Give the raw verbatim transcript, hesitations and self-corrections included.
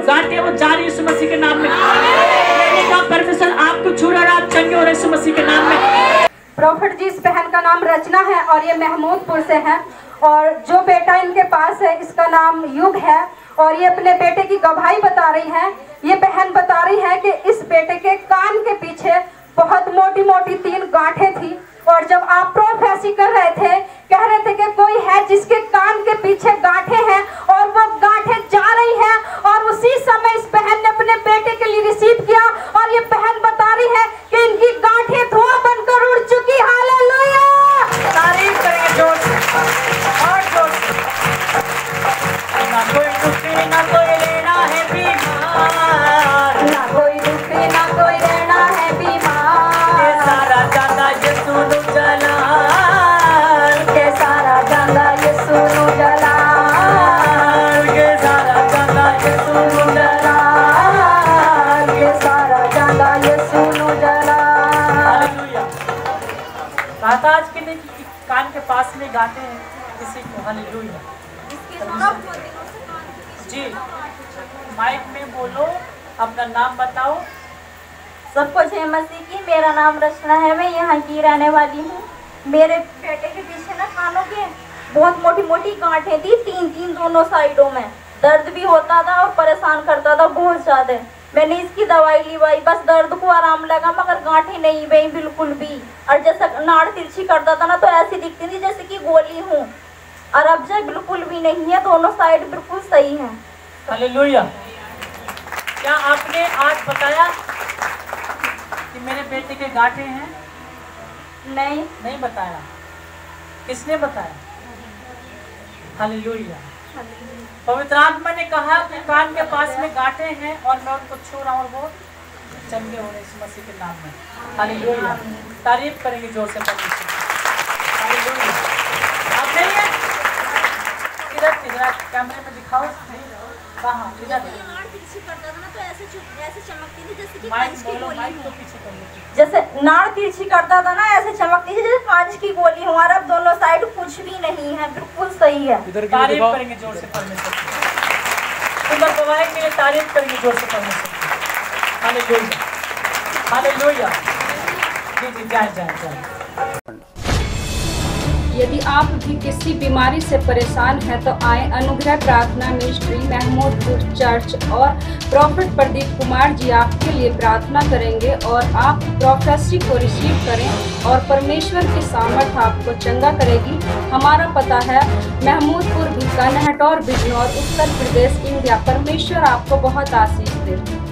गांठें वो जा रही यीशु मसीह के नाम में। मैंने कहा परमेश्वर आपको छू रहा है, आप चंगे हो रहे यीशु मसीह के नाम में। प्रॉफिट जी, इस बहन का नाम रचना है और ये महमूदपुर से है, और जो बेटा इनके पास है इसका नाम युग है, और ये अपने बेटे की गवाही बता रही है। ये बहन बता रही है कि इस बेटे के कान के पीछे बहुत मोटी मोटी तीन गांठें थी, और जब आप प्रोफेसी कर रहे थे, कह रहे थे कि कोई है जिसके कान के पीछे गांठें हैं और वो गांठें जा रही हैं, और उसी समय इस बहन ने अपने बेटे के लिए रिसीव किया, और ये बहन बता रही है कि इनकी गांठें धुआं बनकर उड़ चुकी। हालेलुया, तारीफ करेंगे जोर से और जोर से। ना कोई दुखी ना कोई लेना है बीमार, ना कोई दुखी ना कोई रहना है बीमार, ये सारा जाता यीशु नु जलाल, के सारा जांदा यीशु नु जलाल, ये सारा जाता यीशु नु जलाल, के सारा जांदा यीशु नु जलाल। हालेलुया। कहा था आज के लिए कि कान के पास में गाते हैं किसी को। हालेलुया जी। माइक में बोलो, अपना नाम बताओ। सबको जय मसीह की। मेरा नाम रचना है, मैं यहाँ की रहने वाली हूँ। मेरे बेटे के पीछे ना कानों के बहुत मोटी मोटी गांठें थी, तीन तीन दोनों साइडों में। दर्द भी होता था और परेशान करता था बहुत ज़्यादा। मैंने इसकी दवाई लीवाई, बस दर्द को आराम लगा, मगर गांठें नहीं गई बिल्कुल भी। और जैसे नाड़ तिरछी करता था ना, तो ऐसी दिखती थी जैसे कि गोली हूँ, और अब जो बिल्कुल भी नहीं है, दोनों साइड बिल्कुल सही है। हालेलुया। क्या आपने आज बताया कि मेरे बेटे के गांठें हैं? नहीं नहीं बताया। किसने बताया? हालेलुया। पवित्र आत्मा ने कहा कि कान के पास में गांठें हैं और मैं उनको छू रहा हूँ और वो चंगे हो रहे इस मसीह के नाम में। हालेलुया। तारीफ करेंगे जोर से परमेश्वर। हालेलुया। आप नहीं है? इधर इधर कैमरे में दिखाओ। कहाँ? इधर। करता था ना, तो ऐसे ऐसे चमकती थी जैसे कि माइक कांच की बोलो, गोली माइक हो। तो पीछे कर लो। जैसे नाड़ तिरछी करता था ना, ऐसे चमकती थी जैसे कांच की गोली हो। और अब दोनों साइड कुछ भी नहीं है, बिल्कुल सही है। तारीफ करेंगे जोर से परमेश्वर की। सुंदर गवाही के लिए तारीफ करेंगे जोर से परमेश्वर की। हालेलुया। हालेलुया। जी जी, जाए जाए जाए। यदि आप भी किसी बीमारी से परेशान हैं तो आए अनुग्रह प्रार्थना मिनिस्ट्री महमूदपुर चर्च, और प्रॉफिट प्रदीप कुमार जी आपके लिए प्रार्थना करेंगे और आप प्रोफेसी को रिसीव करें और परमेश्वर की सामर्थ आपको चंगा करेगी। हमारा पता है महमूदपुर, बीकानेर, बिजनौर, उत्तर प्रदेश, इंडिया। परमेश्वर आपको बहुत आशीष दे।